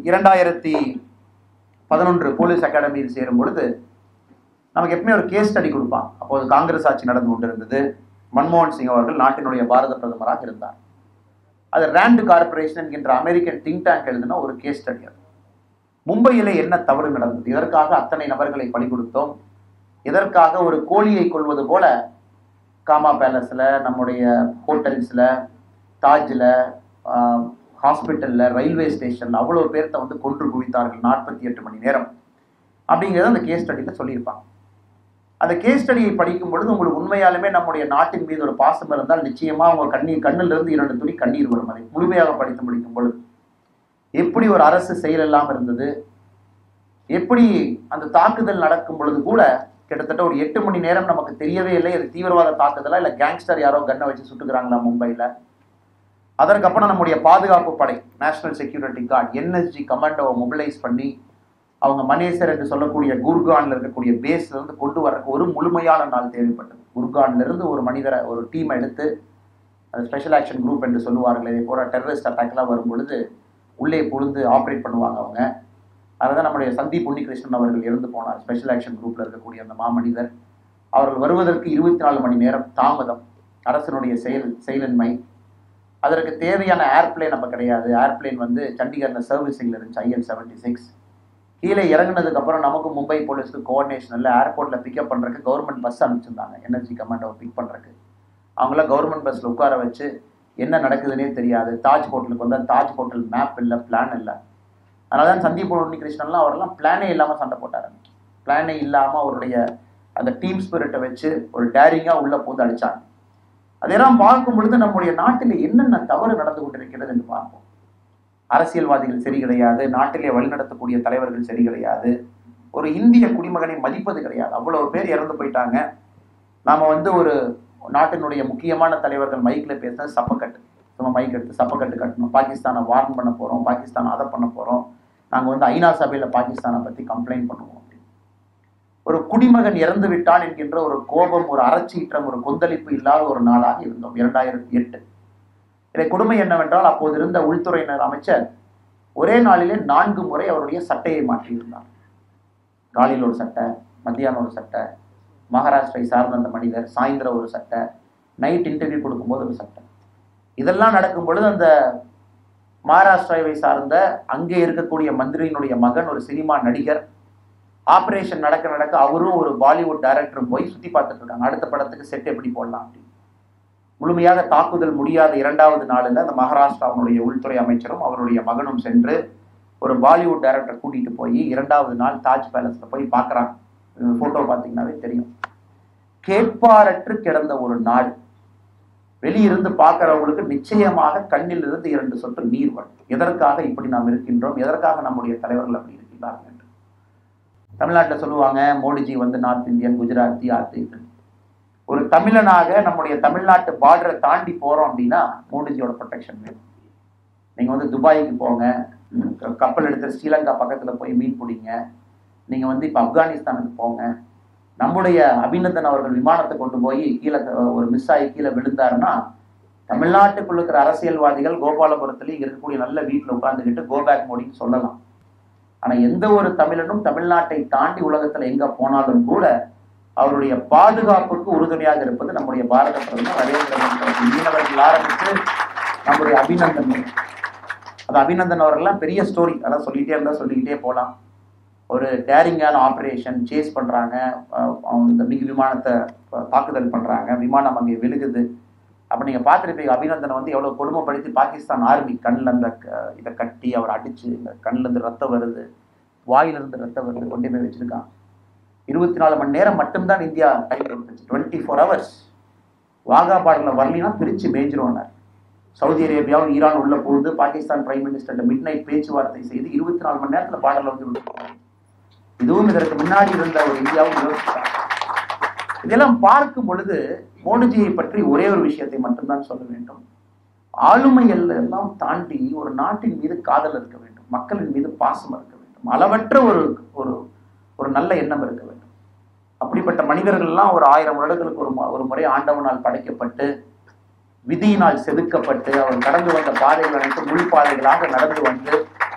2011 police அகாடமியில் சேரும் பொழுது நமக்கு எப்பவுமே ஒரு கேஸ் ஸ்டடி கொடுப்பான். அப்போது காங்கிரஸ் ஆட்சி நடந்து கொண்டிருந்தது. மன்மோகன் சிங் அவர்கள் நாட்டினுடைய பாரத பிரதமராக இருந்தார். அது ரேண்ட் கார்பரேஷன் என்கின்ற அமெரிக்கன் திங்க் டேங்க் எழுதின ஒரு கேஸ் ஸ்டடி. அது மும்பையிலே என்ன தவறு நடந்தது, இதற்காக அத்தனை நபர்களை பலி கொடுத்தோம், எதற்காக ஒரு கோழியை கொள்வது போல காமா பேலஸில், நம்முடைய ஹோட்டல்ஸில், தாஜில், ஹாஸ்பிட்டலில், ரயில்வே ஸ்டேஷனில் அவ்வளோ பேர்த்த வந்து கொன்று குவித்தார்கள் 48 மணி நேரம் அப்படிங்கிறத அந்த கேஸ் ஸ்டடியில் சொல்லியிருப்பாங்க. அந்த கேஸ் ஸ்டடியை படிக்கும் பொழுது உங்களுக்கு உண்மையாலுமே நம்முடைய நாட்டின் மீது ஒரு பாசம் இருந்தால் நிச்சயமாக உங்கள் கண்ணிலிருந்து 2 துளி கண்ணீர் வரும். அதை முழுமையாக படித்து முடிக்கும் பொழுது எப்படி ஒரு அரசு செயலில்லாமல் இருந்தது, எப்படி அந்த தாக்குதல் நடக்கும் பொழுது கூட கிட்டத்தட்ட ஒரு 8 மணி நேரம் நமக்கு தெரியவே இல்லை அது தீவிரவாத தாக்குதலா இல்லை கேங்ஸ்டர் யாரோ கண்ணை வச்சு சுட்டுக்கிறாங்களா மும்பையில். அதற்கப்புறம் நம்முடைய பாதுகாப்பு படை, நேஷனல் செக்யூரிட்டி கார்டு, NSG கமாண்டோவை மொபிலைஸ் பண்ணி அவங்க மனேசர் என்று சொல்லக்கூடிய குர்கான்ல இருக்கக்கூடிய பேஸ்ல இருந்து கொண்டு வரக்கு ஒரு முழுமையான நாள் தேவைப்பட்டது. குர்கான்ல இருந்து ஒரு மனிதரை, ஒரு டீமை எடுத்து, அது ஸ்பெஷல் ஆக்ஷன் குரூப் என்று சொல்லுவார்கள், இதே போல டெரரிஸ்ட் அட்டாக்லாம் வரும் பொழுது உள்ளே புழுந்து ஆப்ரேட் பண்ணுவாங்க அவங்க. அதுதான் நம்முடைய சந்தீப் உன்னிகிருஷ்ணன் அவர்கள் இறந்து போனார். ஸ்பெஷல் ஆக்ஷன் குரூப்ல இருக்கக்கூடிய அந்த மாமனிதர் அவர்கள் வருவதற்கு 24 மணி நேரம் தாமதம். அரசினுடைய செயலின்மை. அதற்கு தேவையான ஏர்பிளேன் அப்போ கிடையாது. ஏர்பிளேன் வந்து சண்டிகரில் சர்வீசிங்கில் இருந்துச்சு, IL-76. கீழே இறங்கினதுக்கு அப்புறம் நமக்கு மும்பை போலீஸ்க்கு கோஆர்டினேஷன் இல்லை. ஏர்போர்ட்டில் பிக்கப் பண்ணுறதுக்கு கவர்மெண்ட் பஸ் அனுப்பிச்சிருந்தாங்க, NSG கமாண்டோவை பிக் பண்ணுறதுக்கு. அவங்கள கவர்மெண்ட் பஸ்ஸில் உட்கார வச்சு என்ன நடக்குதுன்னே தெரியாது. தாஜ் ஹோட்டலுக்கு வந்தால் தாஜ் ஹோட்டல் மேப் இல்லை, பிளான் இல்லை. அதனால தான் சந்தீப் உன்னிகிருஷ்ணன்லாம் அவரெல்லாம் பிளானே இல்லாமல் சண்டை போட்டார். பிளானே இல்லாமல் அவருடைய அந்த டீம் ஸ்பிரிட்டை வச்சு ஒரு டேரிங்காக உள்ளே போந்து அடித்தாங்க. அதெல்லாம் பார்க்கும் பொழுது நம்முடைய நாட்டில் என்னென்ன தவறு நடந்து கொண்டிருக்கிறது என்று பார்ப்போம். அரசியல்வாதிகள் சரி கிடையாது, நாட்டிலே வழிநடத்தக்கூடிய தலைவர்கள் சரி கிடையாது, ஒரு இந்திய குடிமகனை மதிப்பது கிடையாது. அவ்வளவு பேர் இறந்து போயிட்டாங்க. நாம் வந்து ஒரு நாட்டினுடைய முக்கியமான தலைவர்கள் மைக்கில் பேசினது சப்பக்கட்டு, சும்மா மைக் எடுத்து சப்பக்கட்டு கட்டணும், பாகிஸ்தானை வார்ன் பண்ண போகிறோம், பாகிஸ்தானை அதை பண்ண போகிறோம், நாங்கள் வந்து ஐநா சபையில் பாகிஸ்தானை பற்றி கம்ப்ளைண்ட் பண்ணுவோம். ஒரு குடிமகன் இறந்து விட்டான் என்கின்ற ஒரு கோபம், ஒரு அறச்சீற்றம், ஒரு கொந்தளிப்பு இல்லாத ஒரு நாளாக இருந்தோம் 2008. இதை கொடுமை என்னவென்றால் அப்போது இருந்த உள்துறையினர் அமைச்சர் ஒரே நாளிலே 4 முறை அவருடைய சட்டையை மாற்றியிருந்தார். காலையில் ஒரு சட்டை, மத்தியானம் ஒரு சட்டை, மகாராஷ்டிரை சார்ந்த அந்த மனிதர் சாயந்தரம் ஒரு சட்டை, நைட் இன்டர்வியூ கொடுக்கும்போது ஒரு சட்டை. இதெல்லாம் நடக்கும் பொழுது அந்த மகாராஷ்டிராவை சார்ந்த அங்கே இருக்கக்கூடிய மந்திரியினுடைய மகன் ஒரு சினிமா நடிகர், ஆப்ரேஷன் நடக்க அவரும் ஒரு பாலிவுட் டைரக்டரும் போய் சுற்றி பார்த்துட்டு இருக்காங்க, அடுத்த படத்துக்கு செட் எப்படி போடலாம் அப்படின்னு. முழுமையாக தாக்குதல் முடியாத 2வது நாளில் அந்த மகாராஷ்டிராவுடைய உள்துறை அமைச்சரும் அவருடைய மகனும் சென்று ஒரு பாலிவுட் டைரக்டரை கூட்டிகிட்டு போய் 2வது நாள் தாஜ் பேலஸில் போய் பார்க்குறாங்க. ஃபோட்டோ பார்த்தீங்கன்னாவே தெரியும். கேட்பாரற்று கிடந்த ஒரு நாடு. வெளியிருந்து பார்க்குறவங்களுக்கு நிச்சயமாக கண்ணில் இருந்து 2 சொட்டு நீர் வரும். எதற்காக இப்படி நாம் இருக்கின்றோம், எதற்காக நம்முடைய தலைவர்கள் அப்படி இருக்கின்றார்கள் என்று. தமிழ்நாட்டில் சொல்லுவாங்க மோடிஜி வந்து நார்த் இந்தியன், குஜராத்தி, ஆர்த்தி. ஒரு தமிழனாக நம்முடைய தமிழ்நாட்டு பார்டரை தாண்டி போகிறோம் அப்படின்னா மோடிஜியோட ப்ரொடெக்ஷன் வேணும். நீங்கள் வந்து துபாய்க்கு போங்க, கப்பல் எடுத்து ஸ்ரீலங்கா பக்கத்தில் போய் மீன் பிடிங்க. நீங்கள் வந்து இப்போ ஆப்கானிஸ்தானுக்கு போங்க. நம்முடைய அபிநந்தன் அவர்கள் விமானத்தை கொண்டு போய் கீழே ஒரு மிஸ் ஆகி கீழே விழுந்தாருன்னா தமிழ்நாட்டுக்குள்ள இருக்கிற அரசியல்வாதிகள் கோபாலபுரத்துலேயும் இருக்கக்கூடிய நல்ல வீட்டில் உட்காந்துக்கிட்டு கோபேக் மோடின்னு சொல்லலாம். ஆனால் எந்த ஒரு தமிழனும் தமிழ்நாட்டை தாண்டி உலகத்தில் எங்கே போனாலும் கூட அவருடைய பாதுகாப்புக்கு உறுதுணையாக இருப்பது நம்முடைய பாரத பிரதமர் நரேந்திர மோடி. மீனவர்கள் ஆரம்பித்து நம்முடைய அபிநந்தன், அது அபிநந்தன் அவர்கள்லாம் பெரிய ஸ்டோரி, அதெல்லாம் சொல்லிகிட்டே இருந்தால் சொல்லிக்கிட்டே போகலாம். ஒரு டேரிங்கான ஆப்ரேஷன் சேஸ் பண்ணுறாங்க, இந்த மிகு விமானத்தை தாக்குதல் பண்ணுறாங்க, விமானம் அங்கே விழுகுது. அப்போ நீங்கள் பார்த்துருப்பீங்க அபிநந்தனை வந்து எவ்வளோ கொடுமைப்படுத்தி பாகிஸ்தான் ஆர்மி கண்ணில் அந்த இதை கட்டி அவர் அடித்து கண்ணிலேருந்து ரத்தம் வருது, வாயிலிருந்து ரத்தம் வருது, கொண்டு போய் வச்சுருக்கான். 24 மணி நேரம் மட்டும்தான் இந்தியா டைம் கொடுத்துச்சு, 24 hours. வாகா பார்டரில் வரலினா பிரித்து மேய்ஞ்சிருவாங்க. சவுதி அரேபியாவும் ஈரான் உள்ள போகுது, Pakistan prime minister midnight பேச்சுவார்த்தை செய்து 24 மணி நேரத்தில் பார்டரில் வந்து விட்டுருவாங்க. இதுவும் இதற்கு முன்னாடி இருந்த ஒரு இந்தியாவும் யோசிச்சாங்க. இதெல்லாம் பார்க்கும் பொழுது மோடிஜியை பற்றி ஒரே ஒரு விஷயத்தை மட்டும்தான் சொல்ல வேண்டும். ஆளுமை எல்லாம் தாண்டி ஒரு நாட்டின் மீது காதல் இருக்க வேண்டும், மக்களின் மீது பாசம் இருக்க வேண்டும், அளவற்ற ஒரு நல்ல எண்ணம் இருக்க வேண்டும். அப்படிப்பட்ட மனிதர்கள்லாம் ஒரு 1000 வருடங்களுக்கு ஒரு முறை ஆண்டவனால் படைக்கப்பட்டு விதியினால் செதுக்கப்பட்டு அவர் கடந்து வந்த பாதைகள் அனைத்து முள் பாதைகளாக நடந்து வந்து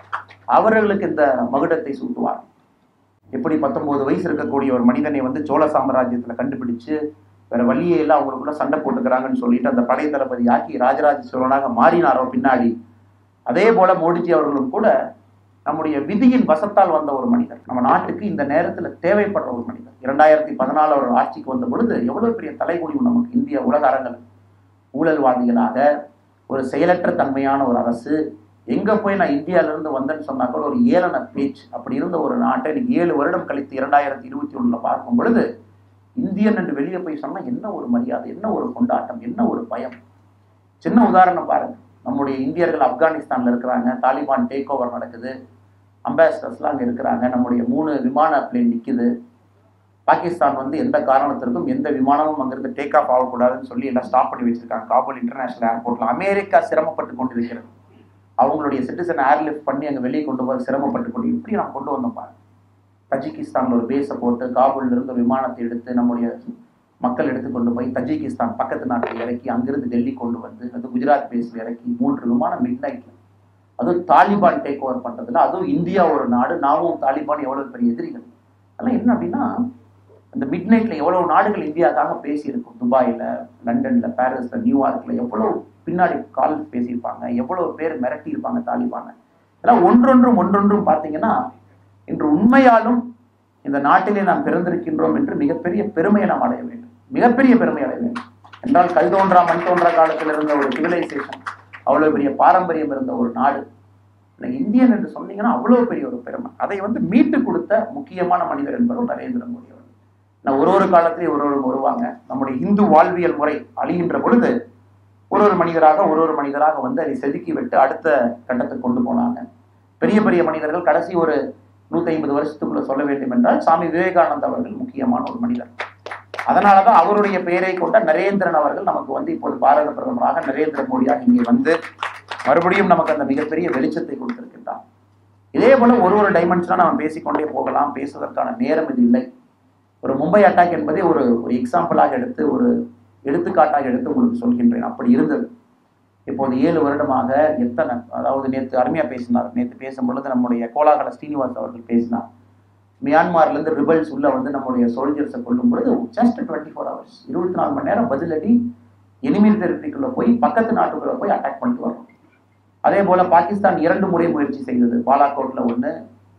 அவர்களுக்கு இந்த மகுடத்தை சூட்டுவார். எப்படி 19 வயசு இருக்கக்கூடிய ஒரு மனிதனை வந்து சோழ சாம்ராஜ்யத்துல கண்டுபிடிச்சு வேற வழியே எல்லாம் அவங்களுக்குள்ள சண்டை போட்டுக்கிறாங்கன்னு சொல்லிட்டு அந்த படை தளபதி ஆக்கி ராஜராஜ சோழனாக மாறினாரோ பின்னாடி, அதே போல மோடிஜி அவர்களும் கூட நம்முடைய விதியின் வசத்தால் வந்த ஒரு மனிதர், நம்ம நாட்டுக்கு இந்த நேரத்துல தேவைப்படுற ஒரு மனிதர். 2014 அவர் ஆட்சிக்கு வந்த பொழுது எவ்வளவு பெரிய தலைகுனிவு நமக்கு இந்திய உலக அரங்கில். ஊழல்வாதிகளாக ஒரு செயலற்ற தன்மையான ஒரு அரசு, எங்க போய் நான் இந்தியால இருந்து வந்தேன்னு சொன்னா கூட ஒரு ஏளன பேச்சு, அப்படி இருந்த ஒரு நாட்டை இன்னைக்கு 7 வருடம் கழித்து 2021 பார்க்கும் பொழுது இந்தியன் என்று வெளியே போய் சொன்னா என்ன ஒரு மரியாதை, என்ன ஒரு கொண்டாட்டம், என்ன ஒரு பயம். சின்ன உதாரணம் பாருங்க, நம்முடைய இந்தியர்கள் ஆப்கானிஸ்தான்ல இருக்கிறாங்க, தாலிபான் டேக் ஓவர் நடக்குது, அம்பாசிடர்ஸ்லாம் அங்கே இருக்கிறாங்க, நம்முடைய 3 விமான பிளேன் நிற்குது. பாகிஸ்தான் வந்து எந்த காரணத்திற்கும் எந்த விமானமும் அங்கிருந்து டேக் ஆஃப் ஆகக்கூடாதுன்னு சொல்லி எல்லாம் ஸ்டாப் பண்ணி வச்சிருக்காங்க காபூல் இன்டர்நேஷனல் ஏர்போர்ட்ல. அமெரிக்கா சிரமப்பட்டு கொண்டிருக்கிறது, அவங்களுடைய சிட்டிசன் ஏர்லிஃப்ட் பண்ணி அங்கே வெளியே கொண்டு போக சிரமப்பட்டு கொண்டு இப்படி நான் கொண்டு வந்தோம் பாருங்க. தஜிகிஸ்தான்ல ஒரு பேஸை போட்டு காபூல்ல இருந்து ஒரு விமானத்தை எடுத்து நம்முடைய மக்கள் எடுத்து கொண்டு போய் தஜிகிஸ்தான் பக்கத்து நாட்டில் இறக்கி அங்கிருந்து டெல்லி கொண்டு வந்து அது குஜராத் பேஸ்ல இறக்கி 3 விமானம் மிட் நைட்ல, அதுவும் தாலிபான் டேக் ஓவர் பண்றதுல, அதுவும் இந்தியா ஒரு நாடு, நாமும் தாலிபான் எவ்வளவு பெரிய எதிரிகள். அதெல்லாம் என்ன அப்படின்னா, அந்த மிட் நைட்ல எவ்வளவு நாடுகள் இந்தியாவுக்காக பேசியிருக்கும். துபாயில, லண்டன்ல, பாரிஸ்ல, நியூயார்க்ல எவ்வளவு பின்னாடி கால் பேசியிருப்பாங்க, எவ்வளவு பேர் மிரட்டி இருப்பாங்க தாலிபான. இதெல்லாம் ஒன்றொன்றும் பார்த்தீங்கன்னா இன்று உண்மையாலும் இந்த நாட்டிலே நாம் பிறந்திருக்கின்றோம் என்று மிகப்பெரிய பெருமையை நாம் அடைய வேண்டும், மிகப்பெரிய பெருமை அடைய வேண்டும். என்றால் கல் தோன்றா மண் தோன்றா காலத்தில் இருந்த ஒரு சிவிலைசேஷன், அவ்வளவு பெரிய பாரம்பரியம் இருந்த ஒரு நாடு. இந்தியன் என்று சொன்னீங்கன்னா அவ்வளவு பெரிய ஒரு பெருமை. அதை வந்து மீட்டு கொடுத்த முக்கியமான மனிதர் என்பவர் நரேந்திர மோடி அவர்கள். ஒரு காலத்திலே ஒரு வருவாங்க. நம்முடைய இந்து வாழ்வியல் முறை அழிகின்ற பொழுது ஒரு மனிதராக வந்து அதை செதுக்கி விட்டு அடுத்த கட்டத்துக்கு கொண்டு போனாங்க. பெரிய பெரிய மனிதர்கள் கடைசி ஒரு 150 வருஷத்துக்குள்ள சொல்ல வேண்டும் என்றால் சாமி விவேகானந்தா அவர்கள் முக்கியமான ஒரு மனிதர். அதனாலதான் அவருடைய பெயரை கொண்ட நரேந்திரன் அவர்கள் நமக்கு வந்து இப்போது பாரத பிரதமராக நரேந்திர மோடியாக இங்கே வந்து மறுபடியும் நமக்கு அந்த மிகப்பெரிய வெளிச்சத்தை கொடுத்திருக்கின்றார். இதே போல ஒரு டைமென்ஷனா நம்ம பேசிக்கொண்டே போகலாம், பேசுவதற்கான நேரம் இது இல்லை. ஒரு மும்பை அட்டாக் என்பதை ஒரு எக்ஸாம்பிளாக எடுத்து, ஒரு எடுத்துக்காட்டாக எடுத்து உங்களுக்கு சொல்கின்றேன். அப்படி இருந்தது. இப்போது 7 வருடமாக எத்தனை, அதாவது நேற்று அருமையா பேசினார், நேற்று பேசும் பொழுது நம்முடைய கோலாகல ஸ்ரீனிவாஸ் அவர்கள் பேசினார். மியான்மர்ல இருந்து ரிபல்ஸ் உள்ள வந்து நம்முடைய சோல்ஜர்ஸை கொள்ளும் பொழுது ஜஸ்ட் 24 hours 24 மணி நேரம் பதிலடி எனிமி டெரிட்டரிக்குள்ள போய் பக்கத்து நாட்டுக்குள்ள போய் அட்டாக் பண்ணிட்டு வரோம். அதே போல பாகிஸ்தான் 2 முறை முயற்சி செய்தது. பாலாகோட்ல 1,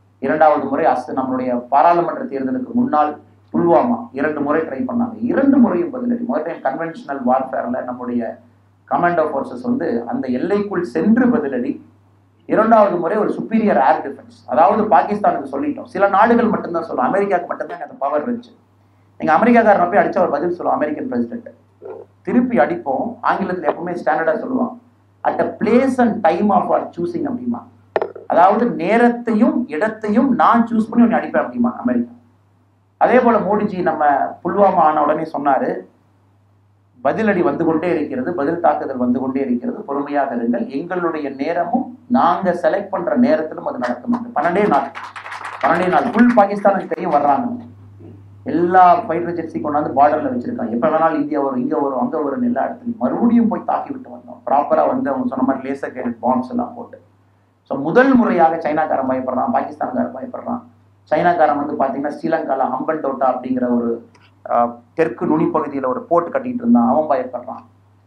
2வது முறை நம்மளுடைய பாராளுமன்ற தேர்தலுக்கு முன்னால் புல்வாமா 2 முறை ட்ரை பண்ணாங்க. 2 முறையும் பதிலடி. முதல் டைம் கன்வென்ஷனல் வார்ஃபேர்ல நம்முடைய கமாண்டோ போர்சஸ் வந்து அந்த எல்லைக்குள் சென்று பதிலடி. 2வது முறை ஒரு சுப்பீரியர் ஏர் டிஃபென்ஸ். அதாவது பாகிஸ்தானுக்கு சொல்லிட்டோம், சில நாடுகள் மட்டும்தான் சொல்லுவோம், அமெரிக்காவுக்கு மட்டும்தான் அந்த பவர் இருந்துச்சு. நீங்க அமெரிக்காக்காரனை போய் அடிச்ச ஒரு பதில் சொல்லுவோம், அமெரிக்கன் பிரசிடென்ட் திருப்பி அடிப்போம். ஆங்கிலத்தில் எப்பவுமே ஸ்டாண்டர்டா சொல்லுவான், at a place and time of our choosing அப்படிமா. அதாவது நேரத்தையும் இடத்தையும் நான் சூஸ் பண்ணி ஒன்று அடிப்பேன் அப்படிமா அமெரிக்கா. அதே போல மோடிஜி நம்ம புல்வாமா ஆன உடனே சொன்னாரு, பதிலடி வந்து கொண்டே இருக்கிறது, பதில் தாக்குதல் வந்து கொண்டே இருக்கிறது, பொறுமையாக இருங்கள், எங்களுடைய நேரமும் நாங்க செலக்ட் பண்ற நேரத்திலும் அது நடக்கும். 12 நாள் ஃபுல் பாகிஸ்தானுக்கு தெரியும் வர்றாங்க. எல்லா ஃபைட்டர் ஜெட்ஸி கொண்டாந்து பார்டர்ல வச்சிருக்காங்க. எப்ப வேணாலும் இந்தியா வரும், இங்க வரும், அங்க வரும், எல்லா இடத்துலையும் மறுபடியும் போய் தாக்கி விட்டு வந்தோம். ப்ராப்பரா வந்து அவங்க சொன்ன மாதிரி லேசர் கைடட் பாம்ஸ் எல்லாம் போட்டு. ஸோ முதல் முறையாக சைனாக்காரன் பயப்படுறான், பாகிஸ்தான்காரன் பயப்படுறான். சைனாக்காரன் வந்து பாத்தீங்கன்னா ஸ்ரீலங்கால ஹம்பன் டோட்டா அப்படிங்கிற ஒரு தெற்கு நுனிப்பகுதியில் ஒரு போர்ட் கட்டிட்டு இருந்தான், அவன் பயப்படுறான்.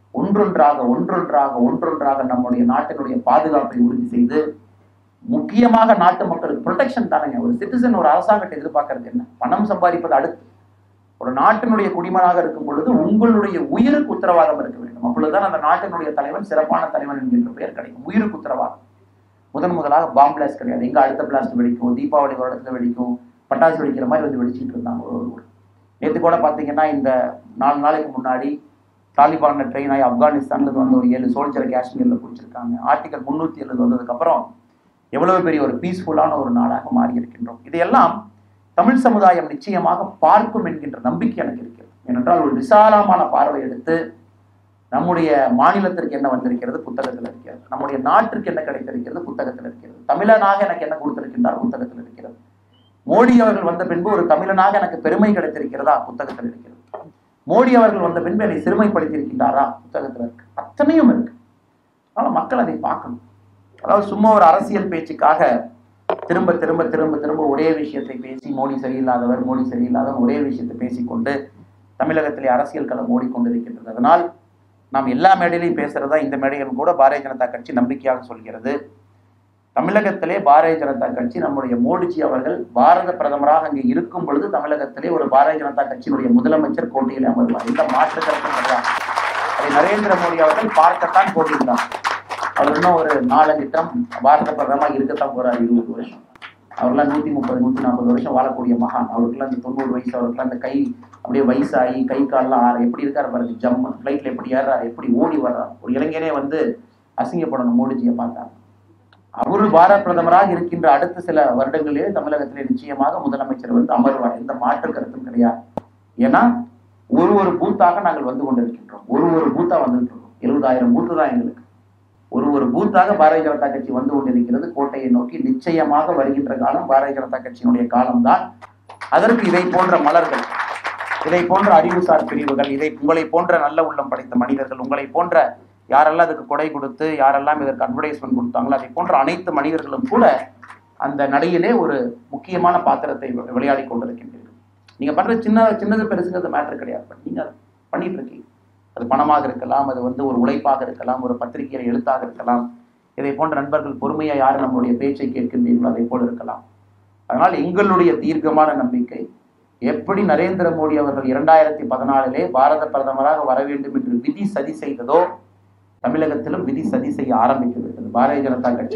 ஒன்றொன்றாக நம்முடைய நாட்டினுடைய பாதுகாப்பை உறுதி செய்து, முக்கியமாக நாட்டு மக்களுக்கு ப்ரொடெக்ஷன் தானேங்க. ஒரு சிட்டிசன் ஒரு அரசாங்கத்தை எதிர்பார்க்கறது என்ன? பணம் சம்பாதிப்பது அடுத்து. ஒரு நாட்டினுடைய குடிமகனாக இருக்கும் பொழுது உங்களுடைய உயிருக்கு உத்தரவாதம் இருக்க வேண்டும். அப்பொழுதுதான் அந்த நாட்டினுடைய தலைவன் சிறப்பான தலைவன் என்கின்ற பெயர் கிடைக்கும். உயிருக்கு உத்தரவாதம். முதலாக பாம் பிளாஸ்ட் கிடையாது. எங்க அடுத்த பிளாஸ்ட் வெடிக்கும், தீபாவளி ஒரு இடத்துல வெடிக்கும், பட்டாசு வெடிக்கிற மாதிரி வந்து வெடிச்சிட்டு இருந்தாங்க ஒரு. நேற்று கூட பார்த்தீங்கன்னா இந்த 4 நாளைக்கு முன்னாடி தாலிபான்ல ட்ரெயின் ஆகி ஆப்கானிஸ்தான்ல வந்து ஒரு 7 சோல்ஜரை காஷ்மீர்ல பிடிச்சிருக்காங்க. ஆர்டிகல் 370 வந்ததுக்கு அப்புறம் எவ்வளவு பெரிய ஒரு பீஸ்ஃபுல்லான ஒரு நாடாக மாறி இருக்கின்றோம். இதையெல்லாம் தமிழ் சமுதாயம் நிச்சயமாக பார்க்கும் என்கின்ற நம்பிக்கை எனக்கு இருக்கிறது. ஏனென்றால் ஒரு விசாலமான பார்வை எடுத்து நம்முடைய மாநிலத்திற்கு என்ன வந்திருக்கிறது புத்தகத்தில் இருக்கிறது, நம்முடைய நாட்டிற்கு என்ன கிடைத்திருக்கிறது புத்தகத்தில் இருக்கிறது, தமிழனாக எனக்கு என்ன கொடுத்திருக்கின்றார் புத்தகத்தில் இருக்கிறது, மோடி அவர்கள் வந்த பின்பு ஒரு தமிழனாக எனக்கு பெருமை கிடைத்திருக்கிறதா புத்தகத்தில் இருக்கிறது, மோடி அவர்கள் வந்த பின்பு என்னை சிறுமைப்படுத்தியிருக்கின்றாரா புத்தகத்தில் இருக்கு. அத்தனையும் இருக்கு. அதனால மக்கள் அதை பார்க்கணும். அதாவது சும்மா ஒரு அரசியல் பேச்சுக்காக திரும்ப திரும்ப திரும்ப திரும்ப ஒரே விஷயத்தை பேசி மோடி சரியில்லாதவர் மோடி சரியில்லாதவர் ஒரே விஷயத்தை பேசிக்கொண்டு தமிழகத்திலே அரசியல் களம் ஓடிக்கொண்டிருக்கின்றது. அதனால் நாம் எல்லா மேடையிலையும் பேசுறதா இந்த மேடையிலும் கூட பாரதிய ஜனதா கட்சி நம்பிக்கையாக சொல்கிறது. தமிழகத்திலே பாரதிய ஜனதா கட்சி நம்முடைய மோடிஜி அவர்கள் பாரத பிரதமராக அங்கே இருக்கும் பொழுது தமிழகத்திலே ஒரு பாரதிய ஜனதா கட்சியினுடைய முதலமைச்சர் போட்டியில் அமர்வார். இந்த மாற்று கருத்தும் கிடையாது. அதை நரேந்திர மோடி அவர்கள் பார்க்கத்தான் போட்டியிருந்தார். அவர் இன்னும் ஒரு 4-5 டேர்ம் பாரத பிரதமராக இருக்கத்தான் போறார். 20 வருஷம் அவர்லாம் 130 140 வருஷம் வாழக்கூடிய மகான். அவருக்குலாம் இந்த 90 வயசு, அவருக்குலாம் அந்த கை அப்படியே வயசாகி கை கால்லாம் எப்படி இருக்காரு பாருங்க. ஜம்மு ஃபிளைட்ல எப்படி ஏறாரு, எப்படி ஓடி வர்றார். ஒரு இளைஞனே வந்து அசிங்கப்படணும் மோடிஜியை பார்த்தாங்க. அவரு பாரத பிரதமராக இருக்கின்ற அடுத்த சில வருடங்களிலே தமிழகத்திலே நிச்சயமாக முதலமைச்சர் வந்து அமர்வார். எந்த மாற்று கருத்தும் கிடையாது. ஏன்னா ஒரு பூத்தாக நாங்கள் வந்து கொண்டிருக்கின்றோம். ஒரு பூத்தா வந்துட்டு இருக்கோம். 70,000 பூத்து தான் எங்களுக்கு. ஒரு பூத்தாக பாரதிய ஜனதா கட்சி வந்து கொண்டிருக்கிறது. கோட்டையை நோக்கி நிச்சயமாக வருகின்ற காலம் பாரதிய ஜனதா கட்சியினுடைய காலம்தான். அதற்கு இதை போன்ற மலர்கள், இதை போன்ற அறிவுசார் பிரிவுகள், உங்களை போன்ற நல்ல உள்ளம் படைத்த மனிதர்கள், உங்களை போன்ற யாரெல்லாம் அதுக்கு கொடை கொடுத்து யாரெல்லாம் இதற்கு அட்வர்டைஸ்மெண்ட் கொடுத்தாங்களோ அதை போன்ற அனைத்து மனிதர்களும் கூட அந்த நடையிலே ஒரு முக்கியமான பாத்திரத்தை விளையாடி கொண்டிருக்கின்றீர்கள். நீங்க பண்ற சின்னது பெருசுங்கிறது மேட்டர் கிடையாது. பட் நீங்க பண்ணிட்டு இருக்கீங்க. அது பணமாக இருக்கலாம், அது வந்து ஒரு உழைப்பாக இருக்கலாம், ஒரு பத்திரிகையில் எழுத்தாக இருக்கலாம். இதை போன்ற நண்பர்கள் பொறுமையா யார் நம்மளுடைய பேச்சை கேட்கின்றீர்களோ அதை போல இருக்கலாம். அதனால் எங்களுடைய தீர்க்கமான நம்பிக்கை, எப்படி நரேந்திர மோடி அவர்கள் 2014 பாரத பிரதமராக வர வேண்டும் என்று விதி சதி செய்ததோ தமிழகத்திலும் விதி சதி செய்ய ஆரம்பித்து விட்டது. பாரதிய ஜனதா கட்சி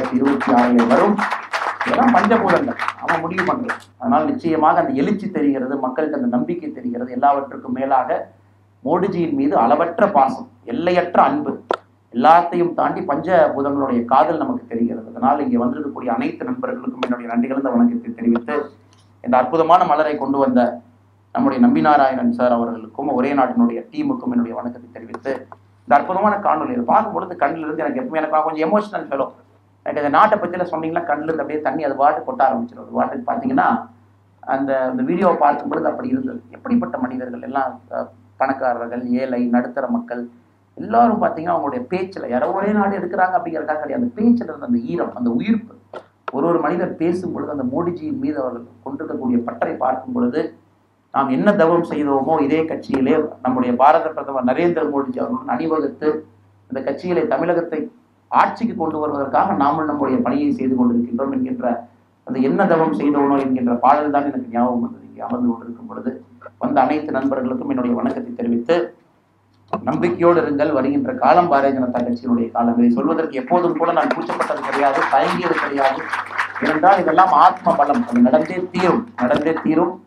2026 வரும். இதெல்லாம் பஞ்சபூதங்கள், அவன் முடிவு பண்றது. அதனால் நிச்சயமாக அந்த எழுச்சி தெரிகிறது, மக்களுக்கு அந்த நம்பிக்கை தெரிகிறது. எல்லாவற்றுக்கும் மேலாக மோடிஜியின் மீது அளவற்ற பாசம், எல்லையற்ற அன்பு, எல்லாத்தையும் தாண்டி பஞ்சபூதங்களுடைய காதல் நமக்கு தெரிகிறது. அதனால் இங்கே வந்திருக்கக்கூடிய அனைத்து நண்பர்களுக்கும் என்னுடைய நன்றிகளந்த வணக்கத்தை தெரிவித்து, இந்த அற்புதமான மலரை கொண்டு வந்த நம்முடைய நம்பிநாராயணன் சார் அவர்களுக்கும் ஒரே நாட்டினுடைய டீமுக்கும் என்னுடைய வணக்கத்தை தெரிவித்து, இந்த அற்புதமான காணொலியை பார்க்கும்பொழுது கண்ணில் இருந்து எனக்கு கொஞ்சம் எமோஷனல் ஃபெலோ. எனக்கு இந்த நாட்டை பற்றியில் சொன்னீங்கன்னா கண்ணில் இருந்து அப்படியே தண்ணி அது பாட்டு கொட்ட ஆரம்பிச்சிடும். அது பாட்டுக்கு பார்த்தீங்கன்னா அந்த வீடியோவை பார்க்கும் பொழுது அப்படி இருந்தது. எப்படிப்பட்ட மனிதர்கள் எல்லாம், பணக்காரர்கள், ஏழை, நடுத்தர மக்கள் எல்லாரும் பார்த்தீங்கன்னா அவங்களுடைய பேச்சில் யாரோ ஒரே நாடு எடுக்கிறாங்க அப்படிங்கிறதுக்காக கிடையாது. அந்த பேச்சில் இருந்த அந்த ஈரம், அந்த உயிர்ப்பு, ஒரு மனிதர் பேசும் பொழுது அந்த மோடிஜியின் மீது அவர்கள் கொண்டிருக்கக்கூடிய பற்றை பார்க்கும் பொழுது, நாம் என்ன தவம் செய்தோமோ இதே கட்சியிலே நம்முடைய பாரத பிரதமர் நரேந்திர மோடிஜி அவர்களுடன் அணிவகுத்து இந்த கட்சியிலே தமிழகத்தை ஆட்சிக்கு கொண்டு வருவதற்காக நாமும் நம்முடைய பணியை செய்து கொண்டிருக்கின்றோம் என்கின்ற அந்த என்ன தவம் செய்தோனோ என்கின்ற பாடல் தான் எனக்கு ஞாபகம் வந்தது. இங்கே அமர்ந்து கொண்டிருக்கும் பொழுது வந்த அனைத்து நண்பர்களுக்கும் என்னுடைய வணக்கத்தை தெரிவித்து, நம்பிக்கையோடு இருங்கள். வருகின்ற காலம் பாரதிய ஜனதா கட்சியினுடைய காலம். இதை சொல்வதற்கு எப்போதும் கூட நான் கூச்சப்பட்டது கிடையாது, தயங்கியது கிடையாது. ஏனென்றால் இதெல்லாம் ஆத்ம பலம். அது நடந்தே தீரும்.